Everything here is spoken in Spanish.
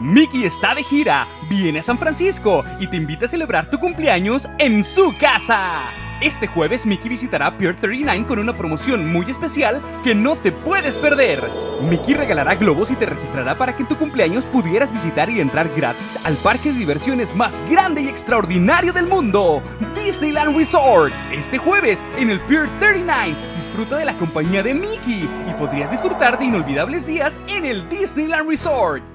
Mickey está de gira, viene a San Francisco y te invita a celebrar tu cumpleaños en su casa. Este jueves Mickey visitará Pier 39 con una promoción muy especial que no te puedes perder. Mickey regalará globos y te registrará para que en tu cumpleaños pudieras visitar y entrar gratis al parque de diversiones más grande y extraordinario del mundo, Disneyland Resort. Este jueves en el Pier 39 disfruta de la compañía de Mickey y podrías disfrutar de inolvidables días en el Disneyland Resort.